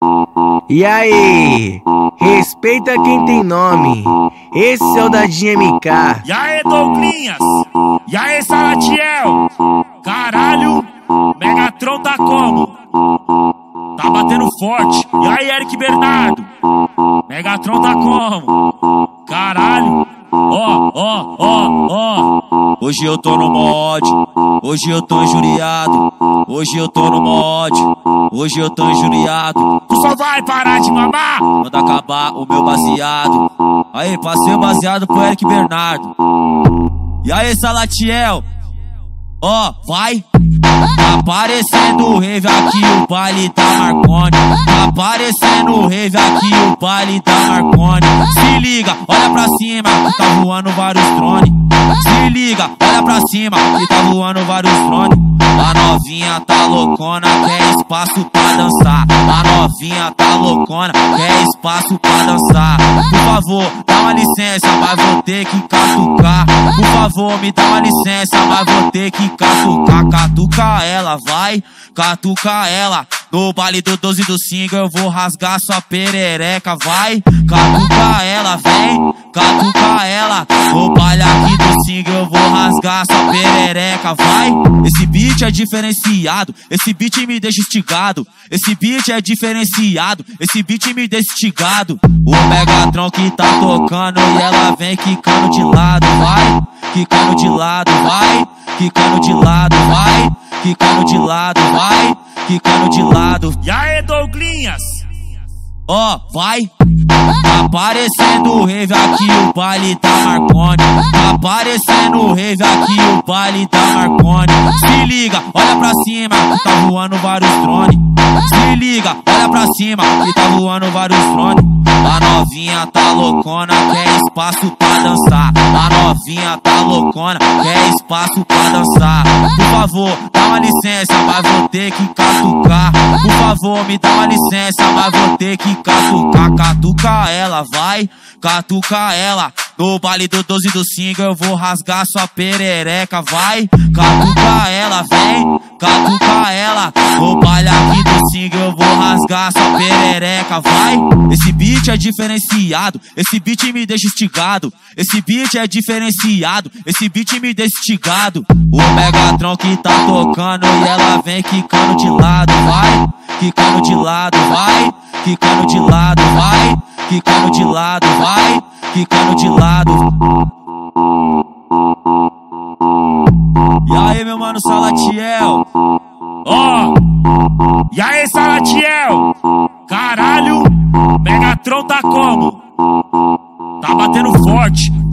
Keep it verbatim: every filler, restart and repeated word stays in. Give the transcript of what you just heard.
E aí, respeita quem tem nome. Esse é o Dadinho M K. E aí, Douglinhas? E aí, Salatiel? Caralho, Megatron tá como? Tá batendo forte. E aí, Eric Bernardo? Megatron tá como? Caralho. Ó, ó, ó, ó. Hoje eu tô no mod, hoje eu tô injuriado. Hoje eu tô no mod, hoje eu tô injuriado. Tu só vai parar de mamar quando acabar o meu baseado. Aí, passei o baseado pro Eric Bernardo. E aí, Salatiel? Ó, vai. Tá aparecendo o rave aqui, o baile da Marconi. Tá aparecendo o rave aqui, o baile da Marconi. Se liga, olha pra cima, que tá voando vários drones. Se liga, olha pra cima, que tá voando vários drones. A novinha tá loucona, quer espaço pra dançar. A novinha tá loucona, quer espaço pra dançar. Por favor, dá uma licença, mas vou ter que catucar. Por favor, me dá uma licença, mas vou ter que catucar. Catuca ela, vai, catuca ela. No baile do doze do single eu vou rasgar sua perereca, vai. Catuca ela, vem, catuca ela. No baile aqui do single eu vou rasgar sua perereca, vai. Esse beat é diferenciado, esse beat me deixa instigado. Esse beat é diferenciado, esse beat me deixa instigado. O Megatron que tá tocando e ela vem quicando de lado, vai. Quicando de lado, vai. Quicando de lado, vai. Quicando de lado, vai. Quicando de lado. E aí, Douglinhas? Ó, vai. Tá aparecendo o rave aqui, o baile da Marconi. Tá aparecendo o rave aqui, o baile da Marconi. Se liga, olha pra cima, que tá voando vários drones. Se liga, olha pra cima, que tá voando vários drones. A novinha tá loucona, quer espaço pra dançar. A novinha tá loucona, quer espaço pra dançar. Por favor, dá uma licença, mas vou ter que catucar. Por favor, me dá uma licença, mas vou ter que catucar. Catuca ela, vai, catuca ela. No baile do doze do single eu vou rasgar sua perereca, vai. Catuca ela, vem, catuca ela. No baile aqui do single eu vou rasgar sua perereca, vai. Esse beat é diferenciado, esse beat me deixa instigado. Esse beat é diferenciado, esse beat me deixa instigado. O Megatron que tá tocando e ela vem quicando de lado, vai. Quicando de lado, vai. Quicando de lado, vai. Quicando de lado, vai. Quicando de lado. E aí, meu mano Salatiel? Ó, oh. E aí, Salatiel? Caralho, Megatron tá como? Tá batendo forte.